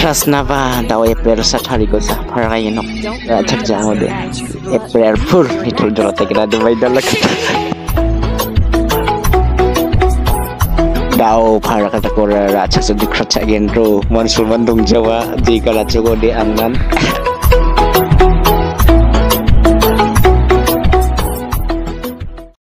Kras naba da.o sa tarikosa parakainok cak jango de April pur itu dorot kira de bay dalak da.o parakata kora cak sedikit cak gendro monsul bandung Jawa di kala cogo di angan